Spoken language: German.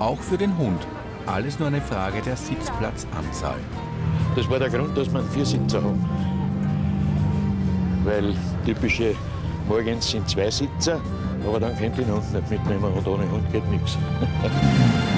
Auch für den Hund. Alles nur eine Frage der Sitzplatzanzahl. Das war der Grund, dass wir einen Viersitzer haben. Weil typische Morgens sind 2 Sitzer, aber dann könnt ihr den Hund nicht mitnehmen und ohne Hund geht nichts.